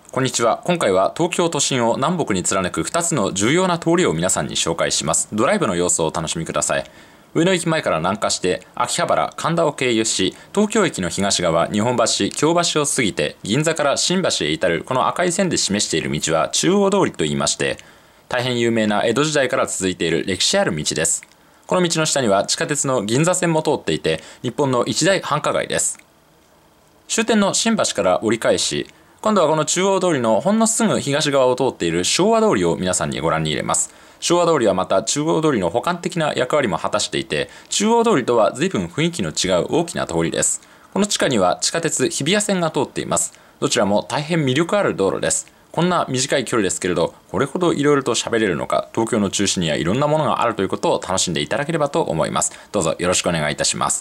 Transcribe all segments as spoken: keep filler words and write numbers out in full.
こんにちは。今回は東京都心を南北に貫くふたつの重要な通りを皆さんに紹介します。ドライブの様子をお楽しみください。上野駅前から南下して秋葉原、神田を経由し、東京駅の東側、日本橋、京橋を過ぎて銀座から新橋へ至るこの赤い線で示している道は中央通りと言いまして、大変有名な江戸時代から続いている歴史ある道です。この道の下には地下鉄の銀座線も通っていて、日本の一大繁華街です。終点の新橋から折り返し、今度はこの中央通りのほんのすぐ東側を通っている昭和通りを皆さんにご覧に入れます。昭和通りはまた中央通りの補完的な役割も果たしていて、中央通りとは随分雰囲気の違う大きな通りです。この地下には地下鉄日比谷線が通っています。どちらも大変魅力ある道路です。こんな短い距離ですけれど、これほどいろいろと喋れるのか、東京の中心にはいろんなものがあるということを楽しんでいただければと思います。どうぞよろしくお願いいたします。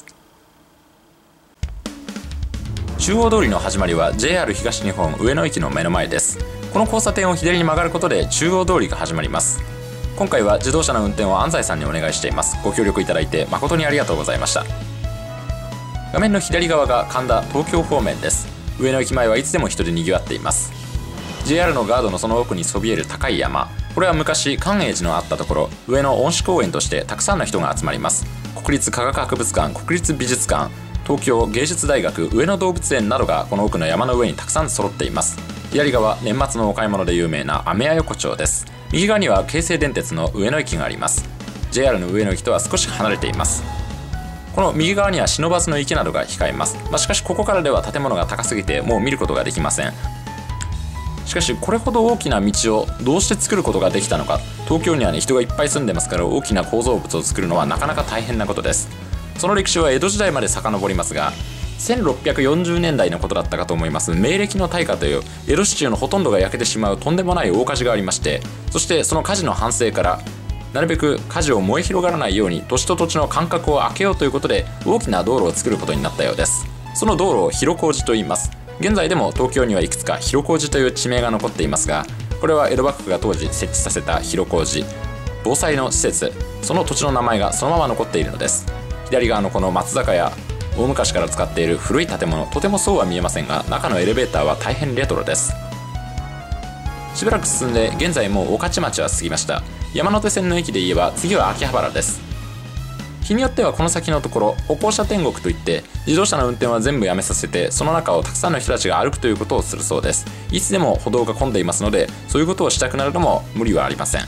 中央通りの始まりは ジェイアール 東日本上野駅の目の前です。この交差点を左に曲がることで中央通りが始まります。今回は自動車の運転を安西さんにお願いしています。ご協力いただいて誠にありがとうございました。画面の左側が神田東京方面です。上野駅前はいつでも人で賑わっています。 ジェイアール のガードのその奥にそびえる高い山、これは昔寛永寺のあったところ、上野恩賜公園としてたくさんの人が集まります。国立科学博物館、国立美術館、東京芸術大学、上野動物園などがこの奥の山の上にたくさん揃っています。左側、年末のお買い物で有名なアメヤ横丁です。右側には京成電鉄の上野駅があります。 ジェイアール の上野駅とは少し離れています。この右側には不忍池などが控えます。まあ、しかしここからでは建物が高すぎてもう見ることができません。しかしこれほど大きな道をどうして作ることができたのか。東京にはね、人がいっぱい住んでますから、大きな構造物を作るのはなかなか大変なことです。その歴史は江戸時代まで遡りますが、せんろっぴゃくよんじゅうねんだいのことだったかと思います。明暦の大火という江戸市中のほとんどが焼けてしまうとんでもない大火事がありまして、そしてその火事の反省からなるべく火事を燃え広がらないように土地と土地の間隔を空けようということで大きな道路を作ることになったようです。その道路を広小路と言います。現在でも東京にはいくつか広小路という地名が残っていますが、これは江戸幕府が当時設置させた広小路、防災の施設、その土地の名前がそのまま残っているのです。左側のこの松坂屋、大昔から使っている古い建物、とてもそうは見えませんが、中のエレベーターは大変レトロです。しばらく進んで現在もう御徒町は過ぎました。山手線の駅で言えば次は秋葉原です。日によってはこの先のところ歩行者天国といって自動車の運転は全部やめさせて、その中をたくさんの人たちが歩くということをするそうです。いつでも歩道が混んでいますので、そういうことをしたくなるのも無理はありません。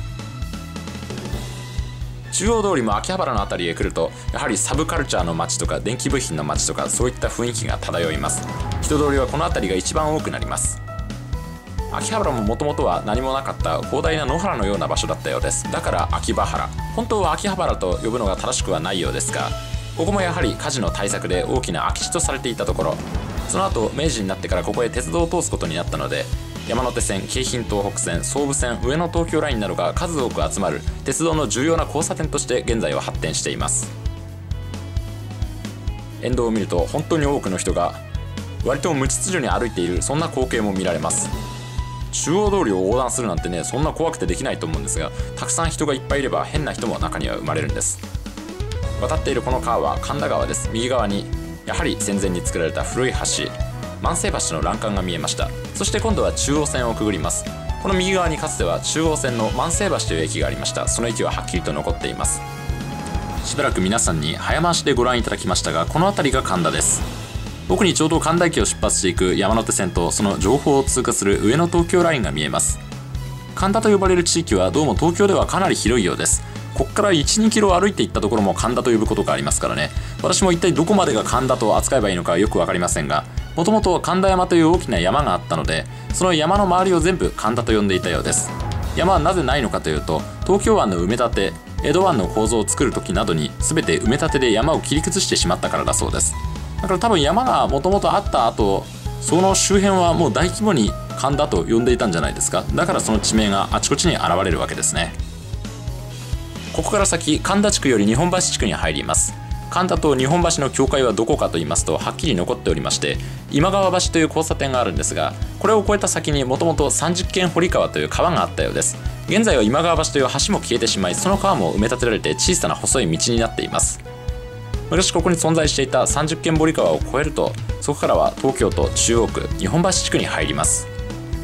中央通りも秋葉原の辺りへ来ると、やはりサブカルチャーの街とか電気部品の街とか、そういった雰囲気が漂います。人通りはこの辺りが一番多くなります。秋葉原ももともとは何もなかった広大な野原のような場所だったようです。だから秋葉原、本当は秋葉原と呼ぶのが正しくはないようですが、ここもやはり火事の対策で大きな空き地とされていたところ、その後明治になってからここへ鉄道を通すことになったので、山手線、京浜東北線、総武線、上野東京ラインなどが数多く集まる鉄道の重要な交差点として現在は発展しています。沿道を見ると本当に多くの人が割と無秩序に歩いている、そんな光景も見られます。中央通りを横断するなんてね、そんな怖くてできないと思うんですが、たくさん人がいっぱいいれば変な人も中には生まれるんです。渡っているこの川は神田川です。右側にやはり戦前に作られた古い橋、万世橋の欄干が見えました。そして今度は中央線をくぐります。この右側にかつては中央線の万世橋という駅がありました。その駅ははっきりと残っています。しばらく皆さんに早回しでご覧いただきましたが、この辺りが神田です。奥にちょうど神田駅を出発していく山手線とその情報を通過する上野東京ラインが見えます。神田と呼ばれる地域はどうも東京ではかなり広いようです。ここから いち、にキロ歩いていったところも神田と呼ぶことがありますからね。私も一体どこまでが神田と扱えばいいのかよく分かりませんが、もともと神田山という大きな山があったので、その山の周りを全部神田と呼んでいたようです。山はなぜないのかというと、東京湾の埋め立て、江戸湾の構造を作る時などに全て埋め立てで山を切り崩してしまったからだそうです。だから多分山がもともとあった後、その周辺はもう大規模に神田と呼んでいたんじゃないですか。だからその地名があちこちに現れるわけですね。ここから先、神田地区より日本橋地区に入ります。神田と日本橋の境界はどこかと言いますとはっきり残っておりまして、今川橋という交差点があるんですが、これを越えた先にもともと三十間堀川という川があったようです。現在は今川橋という橋も消えてしまい、その川も埋め立てられて小さな細い道になっています。昔ここに存在していた三十間堀川を越えると、そこからは東京都中央区日本橋地区に入ります。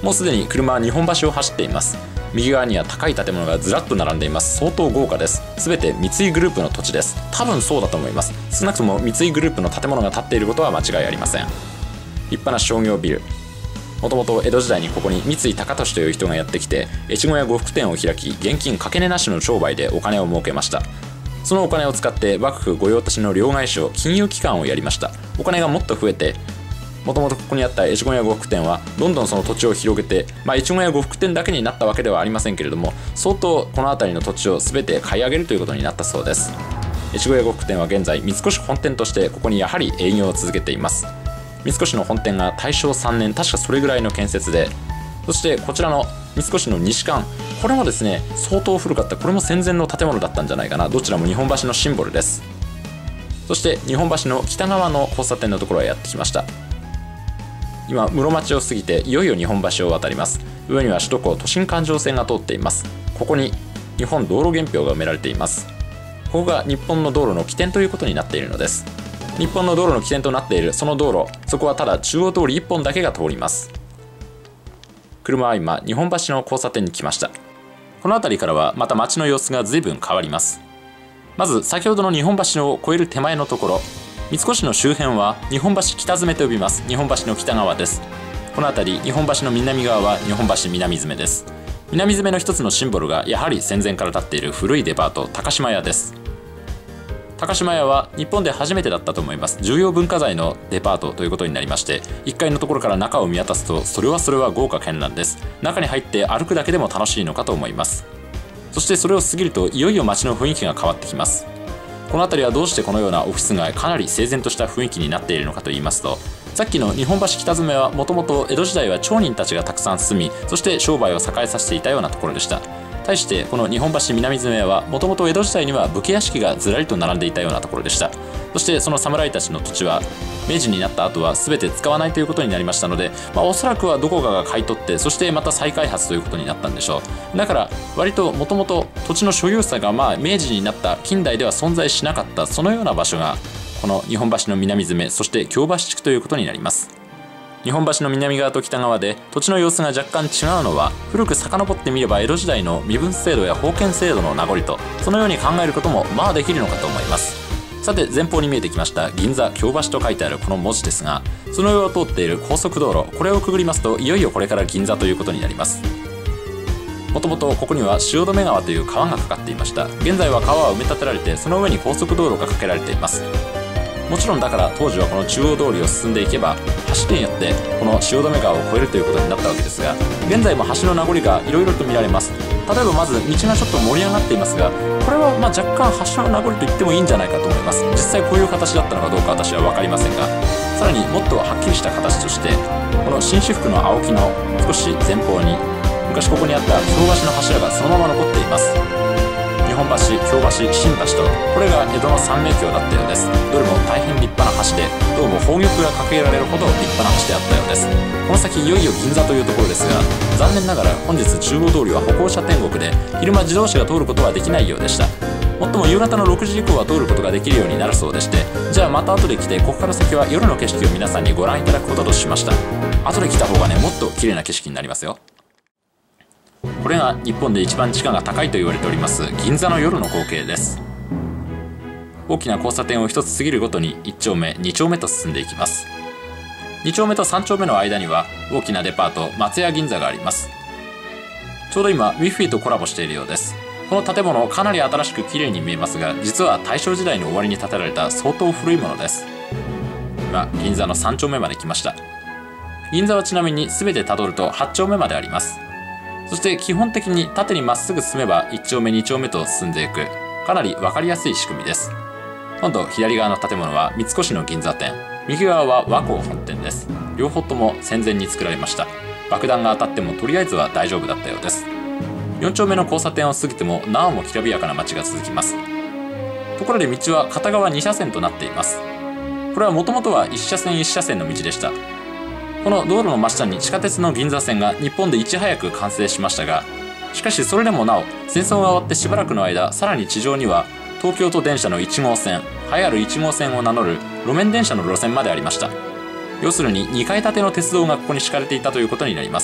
もうすでに車は日本橋を走っています。右側には高い建物がずらっと並んでいます。相当豪華です。全て三井グループの土地です。多分そうだと思います。少なくとも三井グループの建物が建っていることは間違いありません。立派な商業ビル。もともと江戸時代にここに三井高利という人がやってきて、越後屋呉服店を開き、現金かけ値なしの商売でお金を儲けました。そのお金を使って幕府御用達の両替商、金融機関をやりました。お金がもっと増えて、もともとここにあった越後屋呉服店はどんどんその土地を広げて、まあ、越後屋呉服店だけになったわけではありませんけれども、相当この辺りの土地を全て買い上げるということになったそうです。越後屋呉服店は現在三越本店としてここにやはり営業を続けています。三越の本店が大正さんねん、確かそれぐらいの建設で、そしてこちらの三越の西館、これもですね相当古かった、これも戦前の建物だったんじゃないかな。どちらも日本橋のシンボルです。そして日本橋の北側の交差点のところへやってきました。今室町を過ぎていよいよ日本橋を渡ります。上には首都高都心環状線が通っています。ここに日本道路原標が埋められています。ここが日本の道路の起点ということになっているのです。日本の道路の起点となっているその道路、そこはただ中央通りいっぽんだけが通ります。車は今日本橋の交差点に来ました。この辺りからはまた街の様子が随分変わります。まず先ほどの日本橋を越える手前のところ、三越の周辺は日本橋北詰と呼びます。日本橋の北側です。この辺り日本橋の南側は日本橋南詰です。南詰の一つのシンボルがやはり戦前から建っている古いデパート高島屋です。高島屋は日本で初めてだったと思います。重要文化財のデパートということになりまして、いっかいのところから中を見渡すとそれはそれは豪華絢爛です。中に入って歩くだけでも楽しいのかと思います。そしてそれを過ぎるといよいよ街の雰囲気が変わってきます。この辺りはどうしてこのようなオフィス街、かなり整然とした雰囲気になっているのかと言いますと、さっきの日本橋北詰はもともと江戸時代は町人たちがたくさん住み、そして商売を栄えさせていたようなところでした。対してこの日本橋南詰はもともと江戸時代には武家屋敷がずらりと並んでいたようなところでした。そしてその侍たちの土地は明治になった後は全て使わないということになりましたので、まあ、おそらくはどこかが買い取って、そしてまた再開発ということになったんでしょう。だから割ともともと土地の所有者がまあ明治になった近代では存在しなかった、そのような場所がこの日本橋の南詰、そして京橋地区ということになります。日本橋の南側と北側で土地の様子が若干違うのは、古く遡ってみれば江戸時代の身分制度や封建制度の名残と、そのように考えることもまあできるのかと思います。さて前方に見えてきました銀座京橋と書いてあるこの文字ですが、その上を通っている高速道路、これをくぐりますといよいよこれから銀座ということになります。もともとここには汐留川という川がかかっていました。現在は川は埋め立てられて、その上に高速道路がかけられています。もちろんだから当時はこの中央通りを進んでいけば橋によってこの汐留川を越えるということになったわけですが、現在も橋の名残がいろいろと見られます。例えばまず道がちょっと盛り上がっていますが、これはまあ若干橋の名残と言ってもいいんじゃないかと思います。実際こういう形だったのかどうか私は分かりませんが、さらにもっとはっきりした形としてこの紳士服の青木の少し前方に昔ここにあった京橋の柱がそのまま残っています。日本橋、京橋、新橋と、これが江戸の三名橋だったようです。どれも大変立派な橋で、どうも宝玉がかけられるほど立派な橋であったようです。この先いよいよ銀座というところですが、残念ながら本日中央通りは歩行者天国で、昼間自動車が通ることはできないようでした。もっとも夕方のろくじ以降は通ることができるようになるそうでして、じゃあまた後で来てここから先は夜の景色を皆さんにご覧いただくこととしました。後で来た方がね、もっと綺麗な景色になりますよ。これが日本で一番地価が高いと言われております銀座の夜の光景です。大きな交差点を一つ過ぎるごとにいっ丁目に丁目と進んでいきます。に丁目とさん丁目の間には大きなデパート松屋銀座があります。ちょうど今 Wi-Fi とコラボしているようです。この建物かなり新しく綺麗に見えますが、実は大正時代の終わりに建てられた相当古いものです。今銀座のさん丁目まで来ました。銀座はちなみに全てたどるとはち丁目まであります。そして基本的に縦にまっすぐ進めばいち丁目に丁目と進んでいく、かなり分かりやすい仕組みです。今度左側の建物は三越の銀座店、右側は和光本店です。両方とも戦前に作られました。爆弾が当たってもとりあえずは大丈夫だったようです。よん丁目の交差点を過ぎてもなおもきらびやかな街が続きます。ところで道は片側に車線となっています。これはもともとはいち車線いち車線の道でした。この道路の真下に地下鉄の銀座線が日本でいち早く完成しましたが、しかしそれでもなお戦争が終わってしばらくの間、さらに地上には東京都電車のいち号線、栄えあるいち号線を名乗る路面電車の路線までありました。要するににかい建ての鉄道がここに敷かれていたということになります。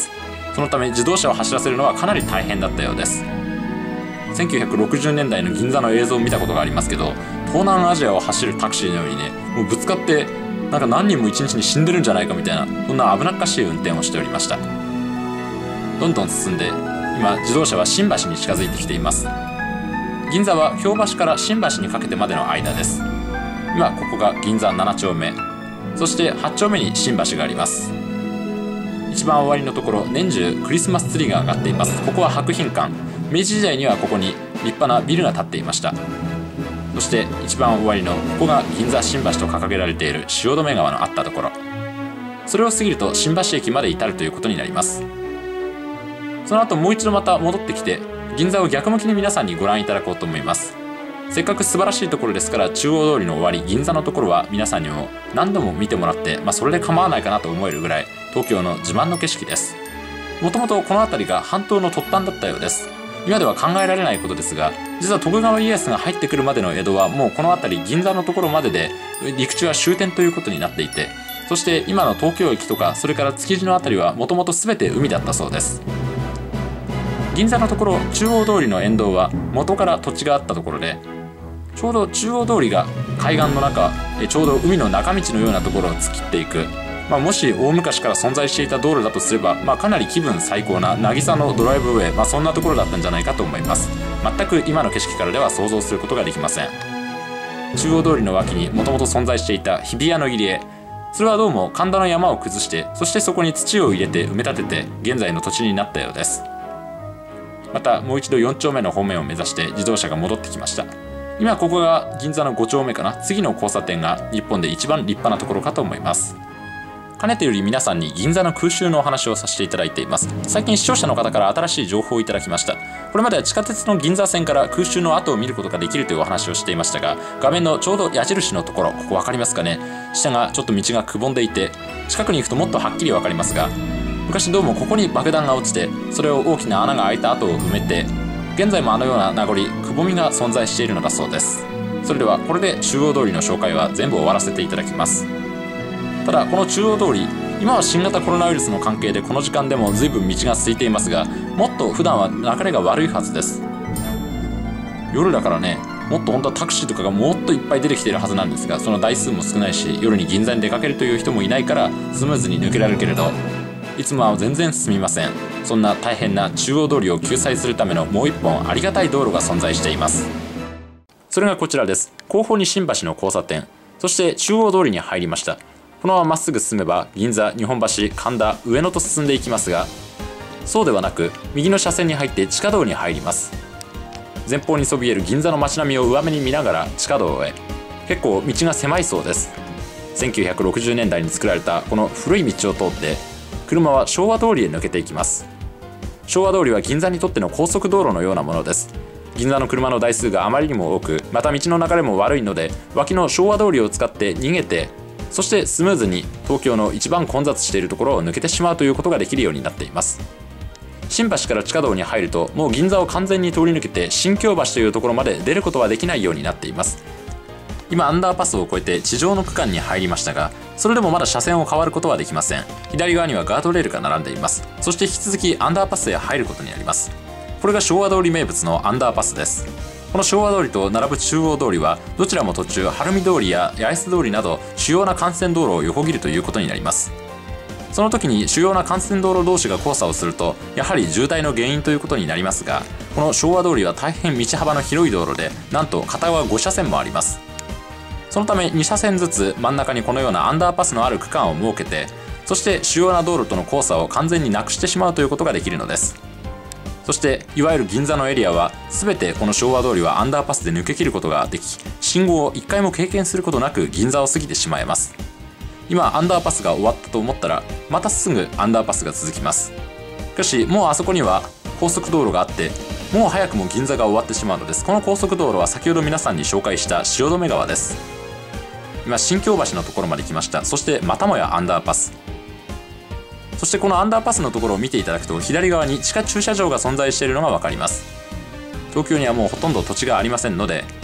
そのため自動車を走らせるのはかなり大変だったようです。せんきゅうひゃくろくじゅうねんだいの銀座の映像を見たことがありますけど、東南アジアを走るタクシーのようにね、もうぶつかってなんか何人も一日に死んでるんじゃないかみたいな、そんな危なっかしい運転をしておりました。どんどん進んで今自動車は新橋に近づいてきています。銀座は京橋から新橋にかけてまでの間です。今ここが銀座なな丁目、そしてはち丁目に新橋があります。一番終わりのところ、年中クリスマスツリーが上がっています。ここは博品館。明治時代にはここに立派なビルが建っていました。そして一番終わりのここが銀座新橋と掲げられている汐留川のあったところ、それを過ぎると新橋駅まで至るということになります。その後もう一度また戻ってきて銀座を逆向きに皆さんにご覧いただこうと思います。せっかく素晴らしいところですから、中央通りの終わり銀座のところは皆さんにも何度も見てもらって、まあ、それで構わないかなと思えるぐらい東京の自慢の景色です。もともとこの辺りが半島の突端だったようです。今では考えられないことですが、実は徳川家康が入ってくるまでの江戸はもうこの辺り銀座のところまでで陸地は終点ということになっていて、そして今の東京駅とかそれから築地の辺りはもともと全て海だったそうです。銀座のところ中央通りの沿道は元から土地があったところで、ちょうど中央通りが海岸の中、ちょうど海の中道のようなところを突っ切っていく、まあ、もし大昔から存在していた道路だとすれば、まあ、かなり気分最高な渚のドライブウェイ、まあ、そんなところだったんじゃないかと思います。全く今の景色からでは想像することができません。中央通りの脇にもともと存在していた日比谷の入り江、それはどうも神田の山を崩して、そしてそこに土を入れて埋め立てて現在の土地になったようです。またもう一度よん丁目の方面を目指して自動車が戻ってきました。今ここが銀座のご丁目かな。次の交差点が日本で一番立派なところかと思います。かねてより皆さんに銀座の空襲のお話をさせていただいています。最近視聴者の方から新しい情報をいただきました。これまでは地下鉄の銀座線から空襲の跡を見ることができるというお話をしていましたが、画面のちょうど矢印のところ、ここ分かりますかね。下がちょっと道がくぼんでいて、近くに行くともっとはっきり分かりますが、昔どうもここに爆弾が落ちて、それを大きな穴が開いた跡を埋めて、現在もあのような名残、くぼみが存在しているのだそうです。それではこれで中央通りの紹介は全部終わらせていただきます。ただこの中央通り、今は新型コロナウイルスの関係でこの時間でも随分道が空いていますが、もっと普段は流れが悪いはずです。夜だからね、もっと本当はタクシーとかがもっといっぱい出てきているはずなんですが、その台数も少ないし、夜に銀座に出かけるという人もいないからスムーズに抜けられるけれど、いつもは全然進みません。そんな大変な中央通りを救済するためのもう一本ありがたい道路が存在しています。それがこちらです。後方に新橋の交差点、そして中央通りに入りました。このまままっすぐ進めば銀座、日本橋、神田、上野と進んでいきますが、そうではなく右の車線に入って地下道に入ります。前方にそびえる銀座の街並みを上目に見ながら地下道へ。結構道が狭いそうです。せんきゅうひゃくろくじゅうねんだいに作られたこの古い道を通って車は昭和通りへ抜けていきます。昭和通りは銀座にとっての高速道路のようなものです。銀座の車の台数があまりにも多く、また道の流れも悪いので、脇の昭和通りを使って逃げて、そしてスムーズに東京の一番混雑しているところを抜けてしまうということができるようになっています。新橋から地下道に入るともう銀座を完全に通り抜けて新京橋というところまで出ることはできないようになっています。今アンダーパスを越えて地上の区間に入りましたが、それでもまだ車線を変わることはできません。左側にはガードレールが並んでいます。そして引き続きアンダーパスへ入ることになります。これが昭和通り名物のアンダーパスです。この昭和通りと並ぶ中央通りはどちらも途中晴海通りや八重洲通りなど主要な幹線道路を横切るということになります。その時に主要な幹線道路同士が交差をするとやはり渋滞の原因ということになりますが、この昭和通りは大変道幅の広い道路で、なんと片側ご車線もあります。そのために車線ずつ真ん中にこのようなアンダーパスのある区間を設けて、そして主要な道路との交差を完全になくしてしまうということができるのです。そしていわゆる銀座のエリアは全てこの昭和通りはアンダーパスで抜け切ることができ、信号をいっかいも経験することなく銀座を過ぎてしまいます。今アンダーパスが終わったと思ったらまたすぐアンダーパスが続きます。しかしもうあそこには高速道路があって、もう早くも銀座が終わってしまうのです。この高速道路は先ほど皆さんに紹介した汐留川です。今新京橋のところまで来ました。そしてまたもやアンダーパス、そしてこのアンダーパスのところを見ていただくと左側に地下駐車場が存在しているのが分かります。東京にはもうほとんど土地がありませんので、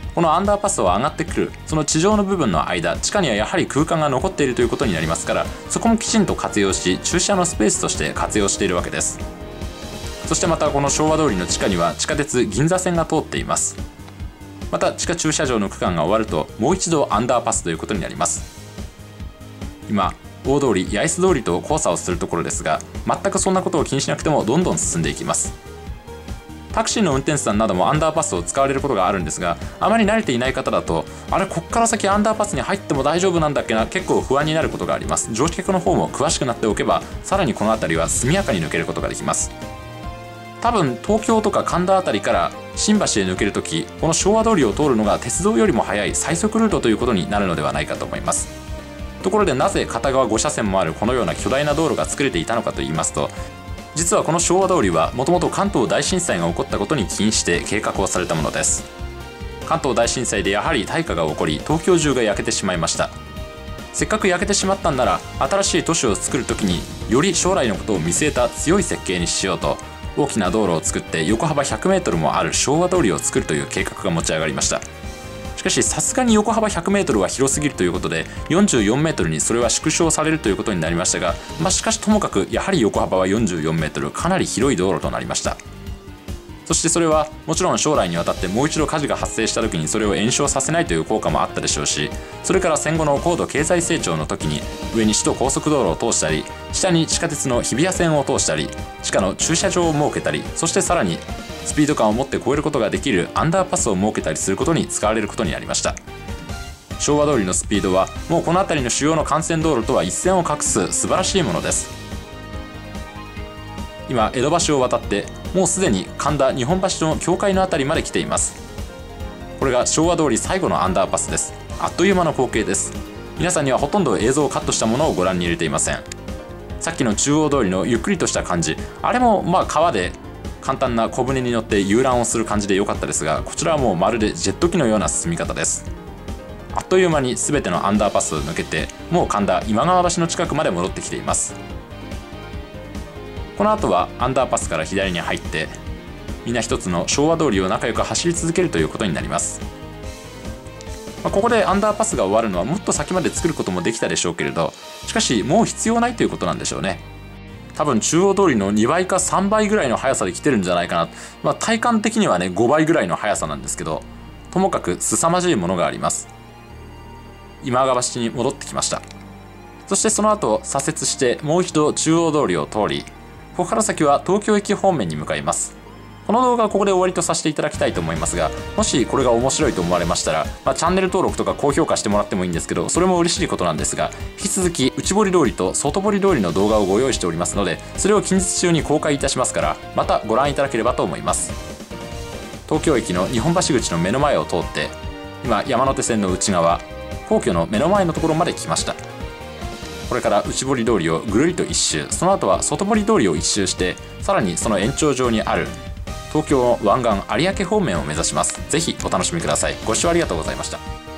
このアンダーパスを上がってくるその地上の部分の間、地下にはやはり空間が残っているということになりますから、そこもきちんと活用し、駐車のスペースとして活用しているわけです。そしてまたこの昭和通りの地下には地下鉄銀座線が通っています。また地下駐車場の区間が終わるともう一度アンダーパスということになります。今大通り、八重洲通りと交差をするところですが、全くそんなことを気にしなくてもどんどん進んでいきます。タクシーの運転手さんなどもアンダーパスを使われることがあるんですが、あまり慣れていない方だと、あれこっから先アンダーパスに入っても大丈夫なんだっけな、結構不安になることがあります。乗客の方も詳しくなっておけば、さらにこの辺りは速やかに抜けることができます。多分東京とか神田辺りから新橋へ抜けるとき、この昭和通りを通るのが鉄道よりも速い最速ルートということになるのではないかと思います。ところでなぜ片側ご車線もあるこのような巨大な道路が作れていたのかといいますと、実はこの昭和通りはもともと関東大震災が起こったことに起因して計画をされたものです。関東大震災でやはり大火が起こり、東京中が焼けてしまいました。せっかく焼けてしまったんなら、新しい都市を作るときにより将来のことを見据えた強い設計にしようと、大きな道路を作って横幅ひゃくメートルもある昭和通りを作るという計画が持ち上がりました。しかしさすがに横幅ひゃくメートルは広すぎるということで、よんじゅうよんメートルにそれは縮小されるということになりましたが、まあ、しかしともかくやはり横幅はよんじゅうよんメートル、かなり広い道路となりました。そしてそれはもちろん将来にわたってもう一度火事が発生した時にそれを延焼させないという効果もあったでしょうし、それから戦後の高度経済成長の時に上に首都高速道路を通したり、下に地下鉄の日比谷線を通したり、地下の駐車場を設けたり、そしてさらにスピード感を持って越えることができるアンダーパスを設けたりすることに使われることになりました。昭和通りのスピードはもうこの辺りの主要の幹線道路とは一線を画す素晴らしいものです。今江戸橋を渡ってもうすでに神田日本橋の境界の辺りまで来ています。これが昭和通り最後のアンダーパスです。あっという間の光景です。皆さんにはほとんど映像をカットしたものをご覧に入れていません。さっきの中央通りのゆっくりとした感じ、あれもまあ川で簡単な小舟に乗って遊覧をする感じで良かったですが、こちらはもうまるでジェット機のような進み方です。あっという間に全てのアンダーパスを抜けて、もう神田今川橋の近くまで戻ってきています。この後はアンダーパスから左に入って、みんな一つの昭和通りを仲良く走り続けるということになります。まあ、ここでアンダーパスが終わるのはもっと先まで作ることもできたでしょうけれど、しかしもう必要ないということなんでしょうね。多分中央通りのにばいかさんばいぐらいの速さで来てるんじゃないかな。まあ、体感的にはねごばいぐらいの速さなんですけど、ともかく凄まじいものがあります。今川橋に戻ってきました。そしてその後左折してもう一度中央通りを通り、ここから先は東京駅方面に向かいます。この動画はここで終わりとさせていただきたいと思いますが、もしこれが面白いと思われましたら、まあ、チャンネル登録とか高評価してもらってもいいんですけど、それも嬉しいことなんですが、引き続き内堀通りと外堀通りの動画をご用意しておりますので、それを近日中に公開いたしますから、またご覧いただければと思います。東京駅の日本橋口の目の前を通って、今山手線の内側、皇居の目の前のところまで来ました。これから内堀通りをぐるりと一周、その後は外堀通りを一周して、さらにその延長上にある東京の湾岸有明方面を目指します。ぜひお楽しみください。ご視聴ありがとうございました。